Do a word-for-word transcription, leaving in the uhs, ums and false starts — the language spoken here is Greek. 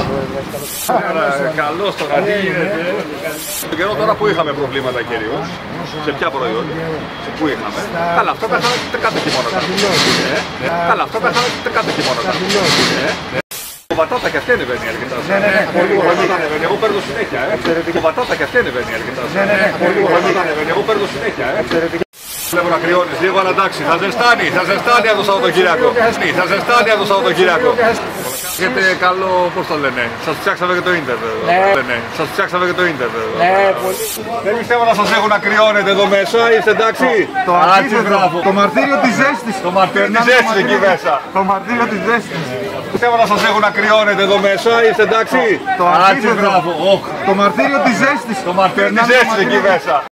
Καλώς τώρα, τι γίνεται. Στον καιρό τώρα που είχαμε προβλήματα κυρίως, σε ποια προϊόντα, σε πού είχαμε. Καλά, αυτά τα είχαμε κάθε χειμώνα. Καλά, αυτά τα είχαμε κάθε χειμώνα. Το πατάτα και αυτή ανεβαίνει αρκετά. Ναι, ναι, ναι, πολύ ανεβαίνει. Εγώ παίρνω συνέχεια. Το πατάτα και αυτή ανεβαίνει αρκετά. Ναι, ναι, ναι, πολύ ανεβαίνει. Εγώ παίρνω συνέχεια. Βλέπω να κρυώνεις λίγο, αλλά εντάξει, θα ζεστάνει, θα ζεστάνει από το Σαββατοκύριακο. Θα ζεστάνει από το Σαββατοκύριακο. Έχετε καλό, πώς το λένε, σας φτιάξαμε και το ίντερνετ. Ναι. Σας φτιάξαμε και το ίντερνετ. Ναι, πολύ. Δεν πιστεύω να σας έχουν να κρυώνετε εδώ μέσα, είστε εντάξει. Το αντίθετο, το μαρτύριο της ζέστης. Το μαρτύριο της ζέστης εκεί μέσα. Το μαρτύριο της ζέστης. Πιστεύω να σας έχουν να κρυώνετε εδώ μέσα, είστε εντάξει. Το αντίθετο, το μαρτύριο της ζέστης. Το μαρτύριο της ζέστης εκεί μέσα.